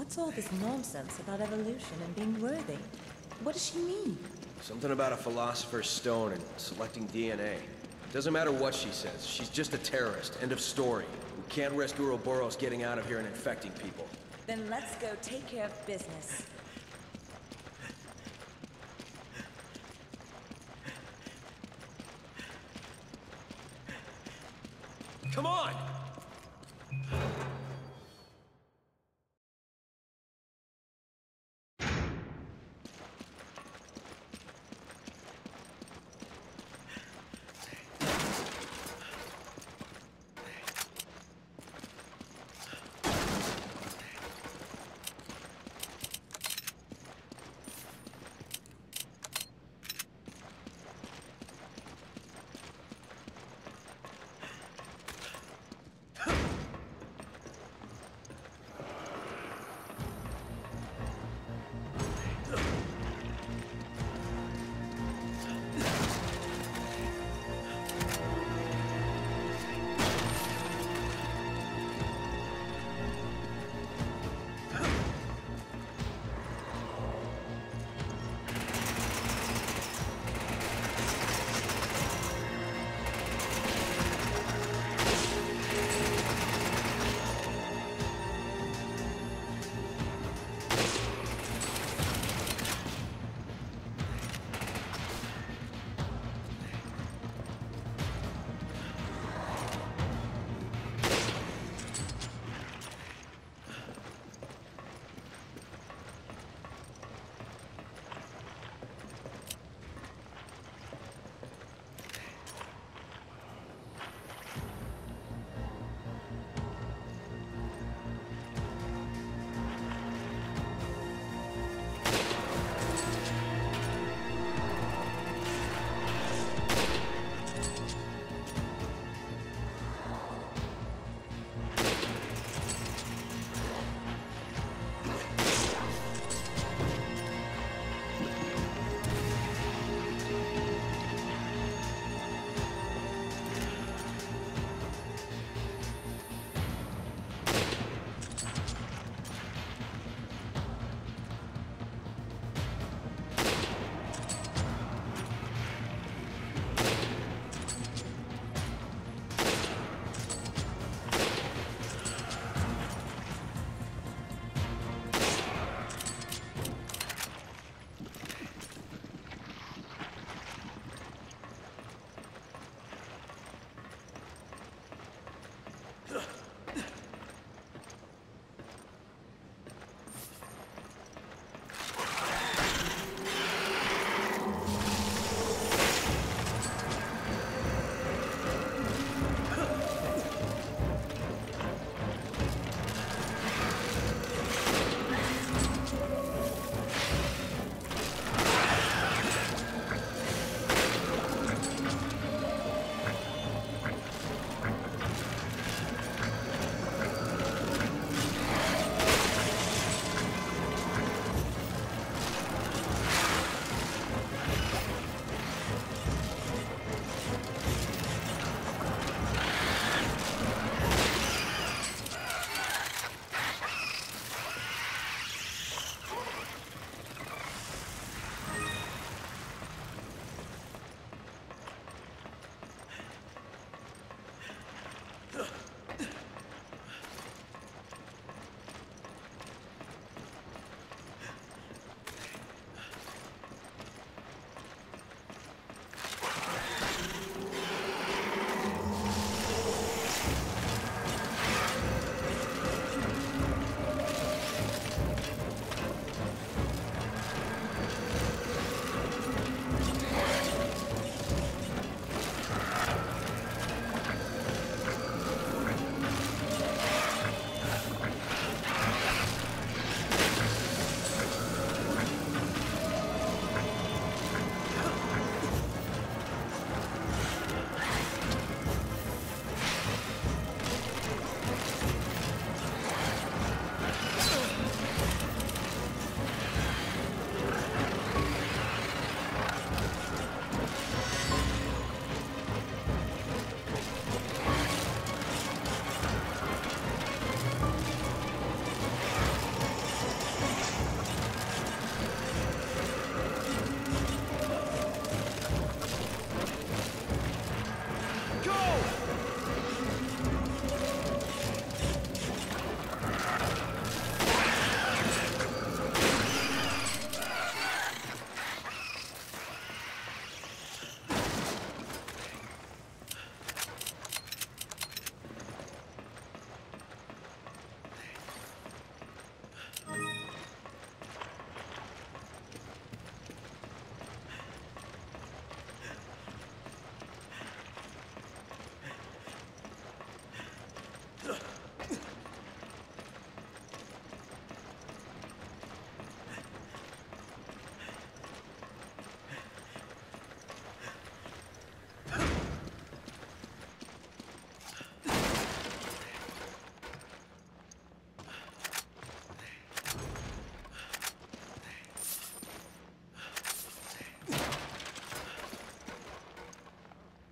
What's all this nonsense about evolution and being worthy? What does she mean? Something about a philosopher's stone and selecting DNA. Doesn't matter what she says, she's just a terrorist. End of story. We can't risk Ouroboros getting out of here and infecting people. Then let's go take care of business. Come on!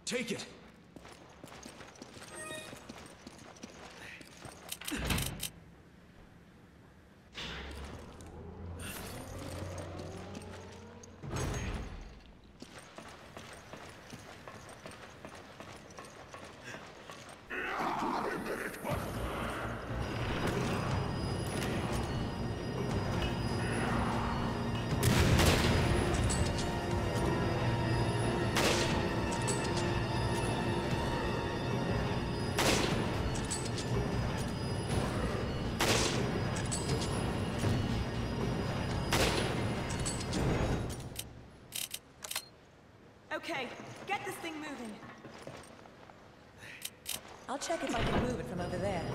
Take it! Okay, get this thing moving. I'll check if I can move it from over there.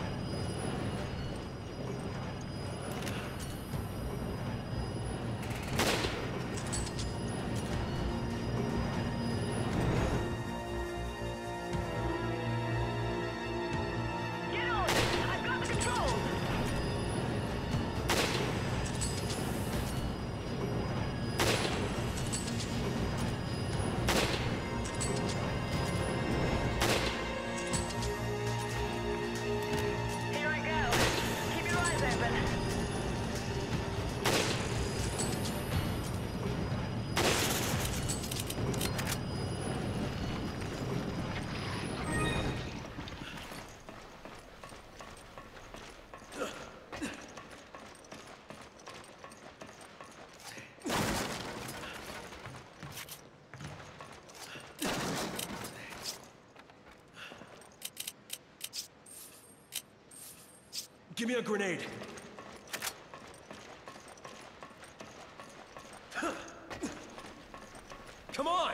Get on! I've got the controls! Here I go. Keep your eyes open. Give me a grenade. Come on!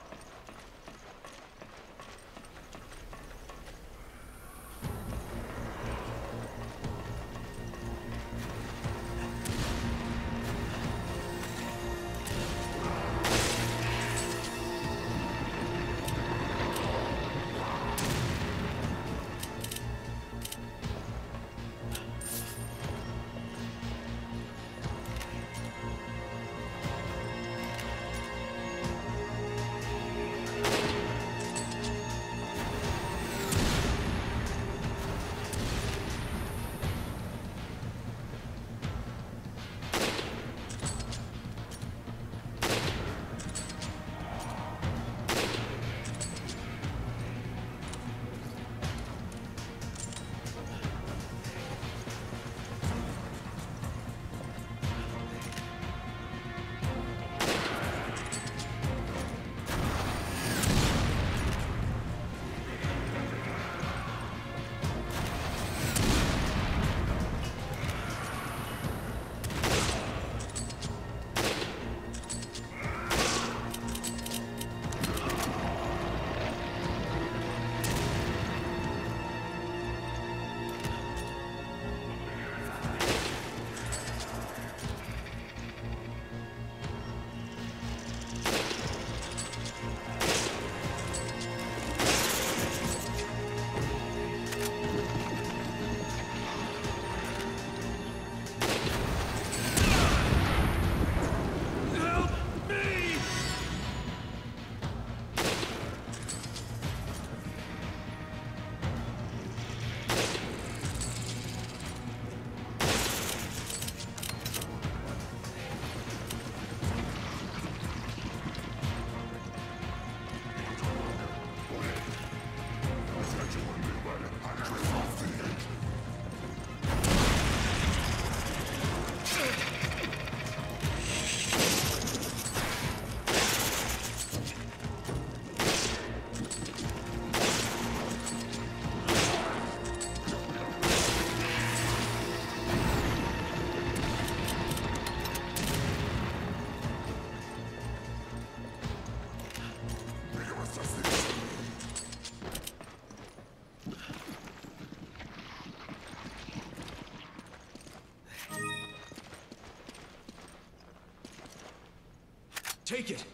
Take it!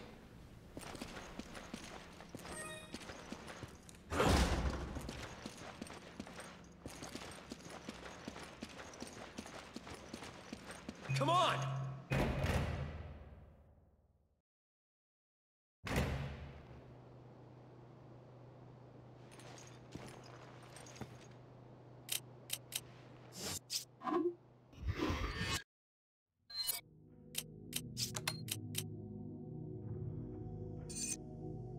Come on!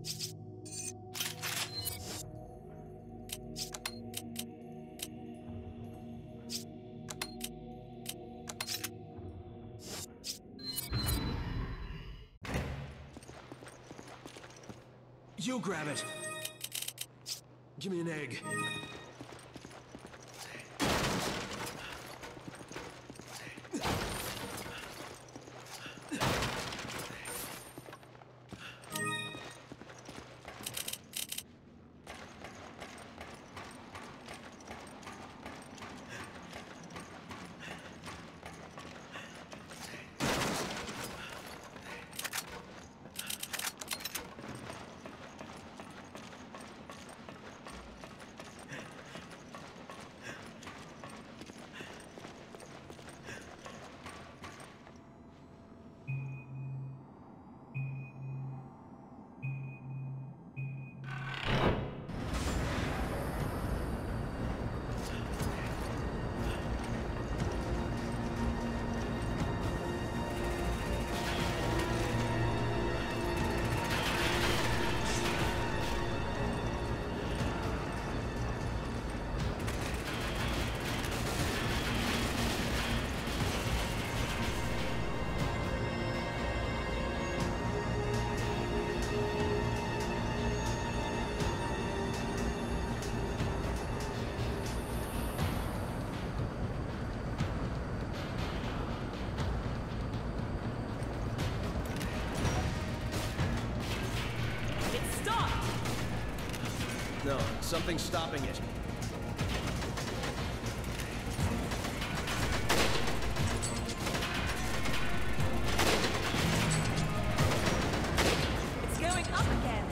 You grab it. Give me an egg. No, something's stopping it. It's going up again.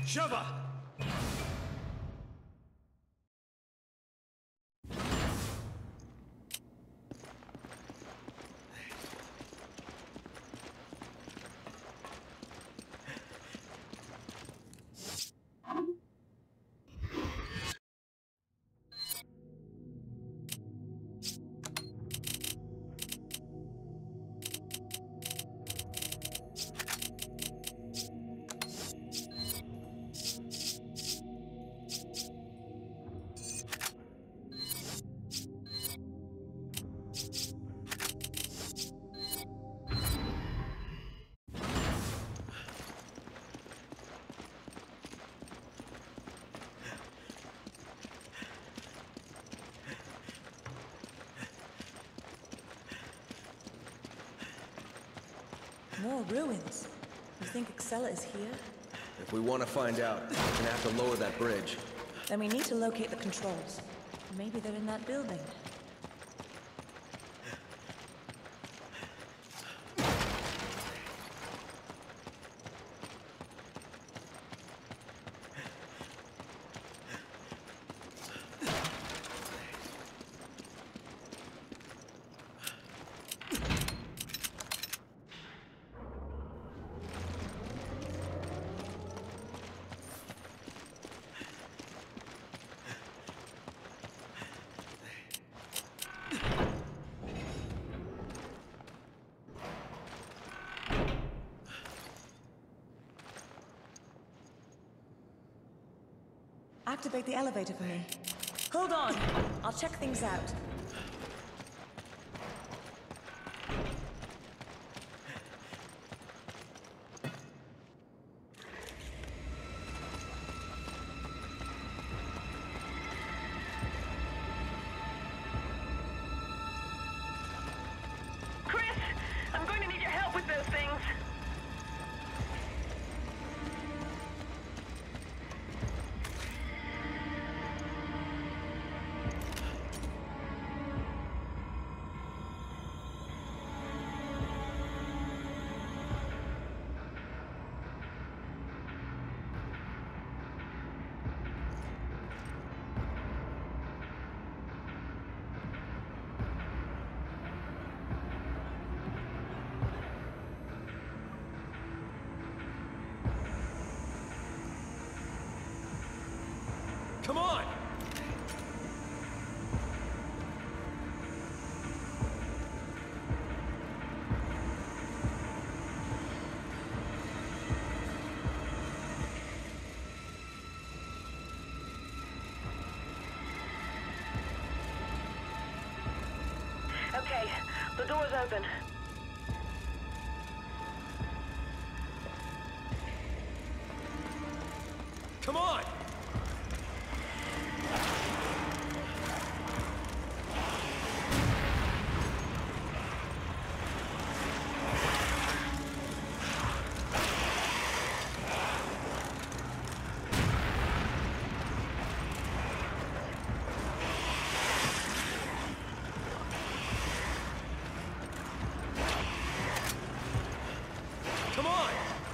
Sheva! More ruins. You think Excella is here? If we want to find out, we're gonna have to lower that bridge. Then we need to locate the controls. Maybe they're in that building. Activate the elevator for me. Hold on. I'll check things out. Chris, I'm going to need your help with those things. Come on! Okay, the door's open. Come on! Come on!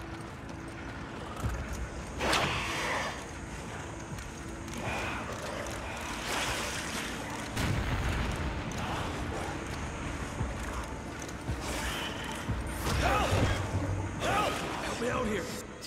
Help! Help! Help me out here!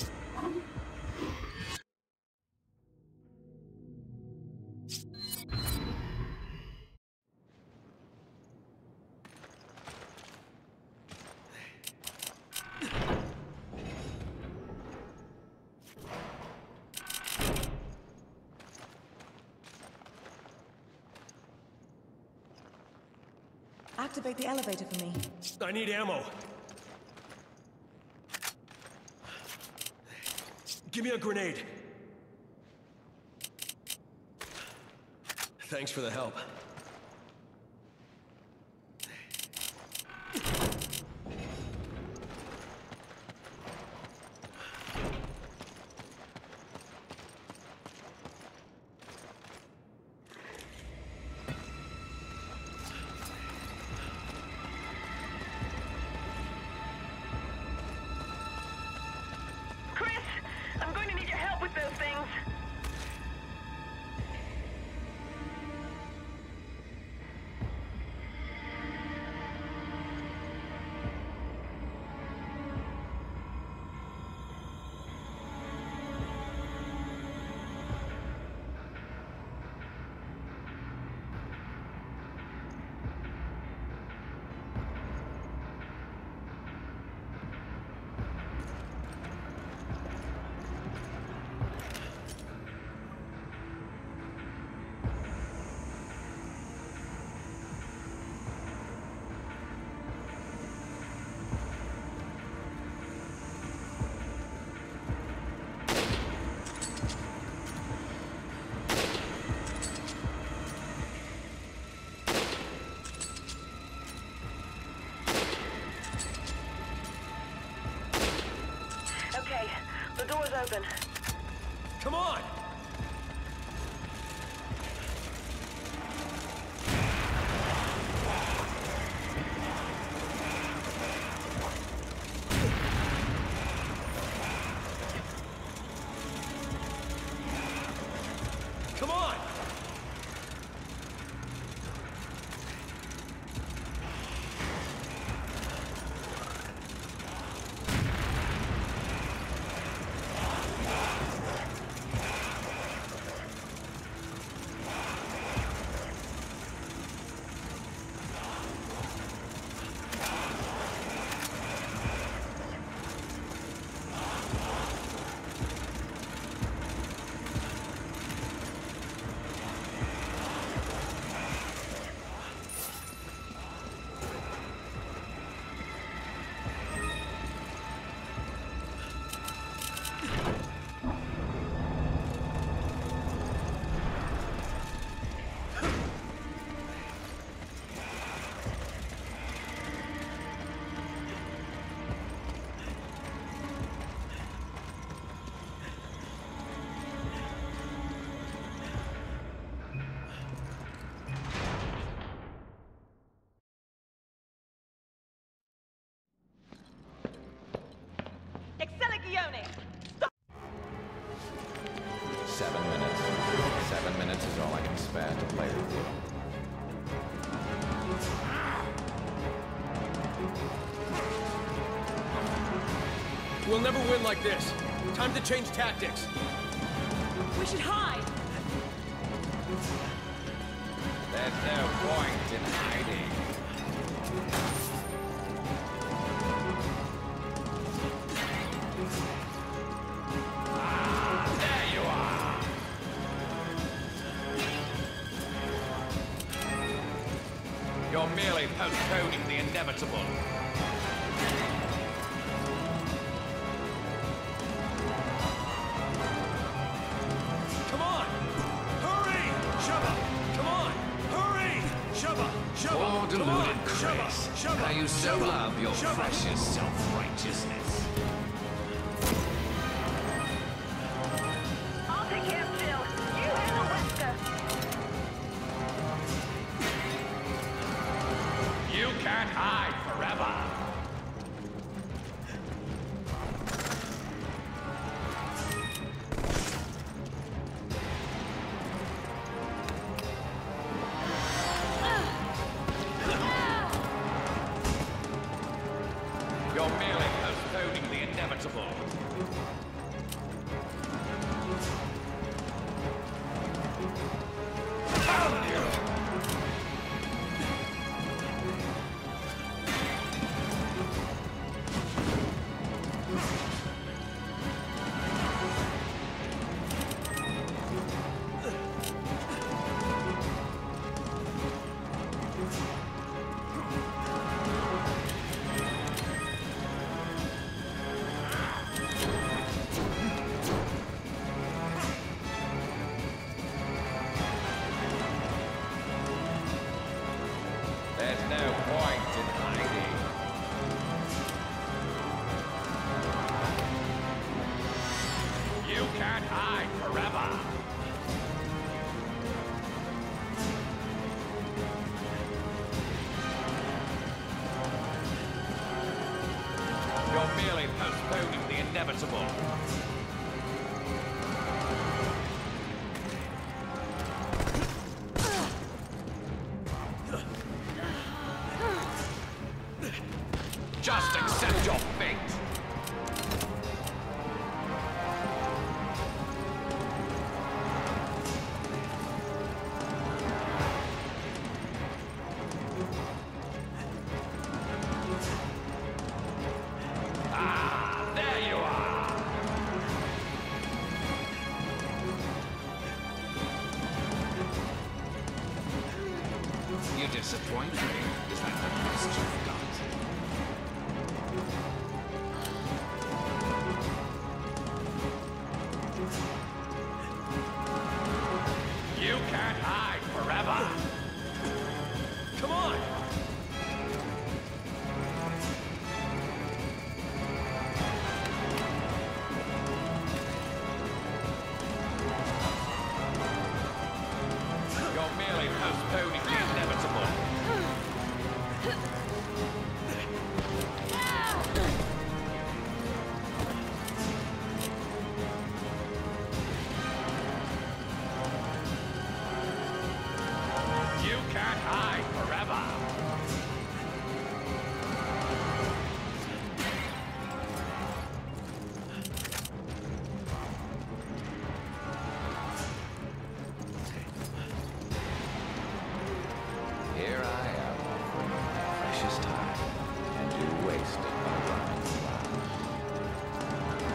Activate the elevator for me. I need ammo. Give me a grenade. Thanks for the help. Chris, I'm going to need your help with this. those things. Okay, the door's open. Come on! Come on! Excelligione! 7 minutes. 7 minutes is all I can spare to play with you. We'll never win like this. Time to change tactics. We should hide! There's no point in hiding. There you are! You're merely postponing the inevitable. Come on! Hurry! Shubba! Come on! Hurry! Shubba! Shubba! Oh, Come deluded on! Chris. Shubba! How you so Shubba! love your Shubba! precious self-righteousness. I'll take care of Jill. You handle Wesker. You can't hide forever. You're merely postponing the inevitable. There's no point in hiding. You can't hide forever. You're merely postponing the inevitable. disappoints me is that the best you've got. You can't hide forever! Come on! You're merely postponing the inevitable. You can't hide forever. Here I am, offering my precious time, and you wasted my running wild.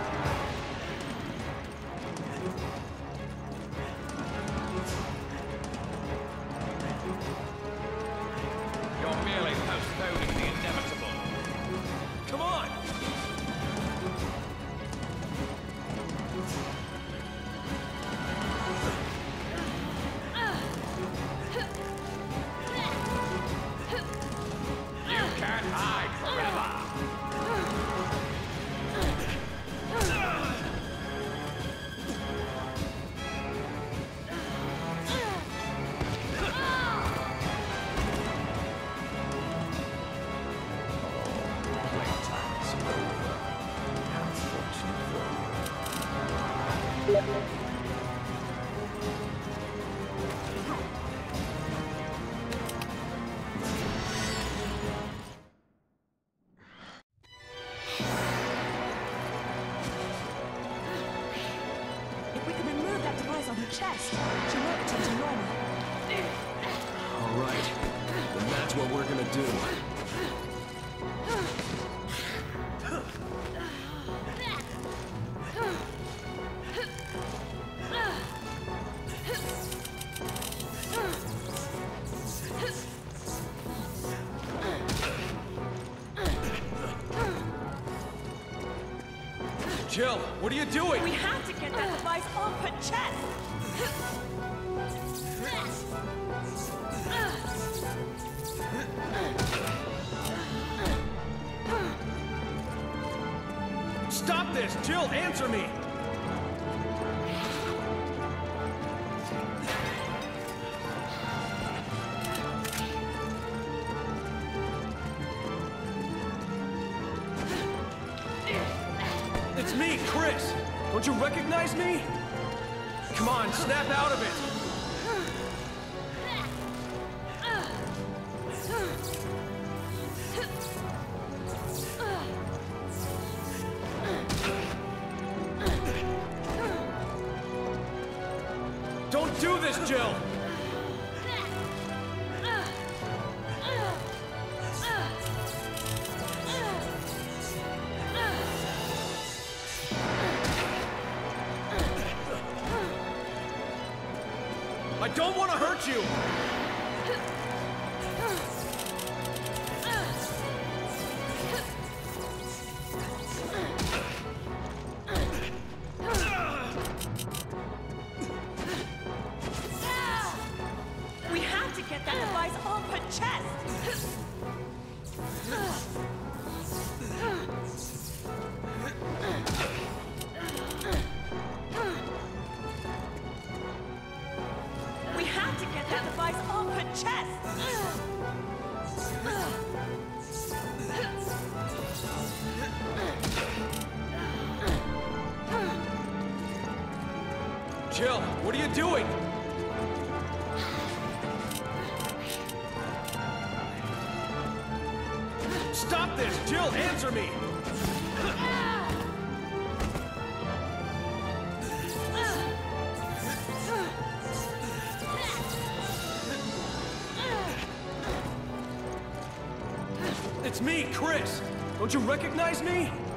You're merely postponing the inevitable. Come on! You can't hide forever. Playtime's over. How fortunate for you. If we can remove that device on her chest, she won't return to normal. All right. Then that's what we're gonna do. Jill, what are you doing? We have to get that device off her chest! Stop this! Jill, answer me! It's me, Chris! Don't you recognize me? Come on, snap out of it! Don't do this, Jill! I don't want to hurt you! We have to get that device off her chest! We have to get that device off her chest! Jill, what are you doing? Stop this! Jill, answer me! It's me, Chris! Don't you recognize me?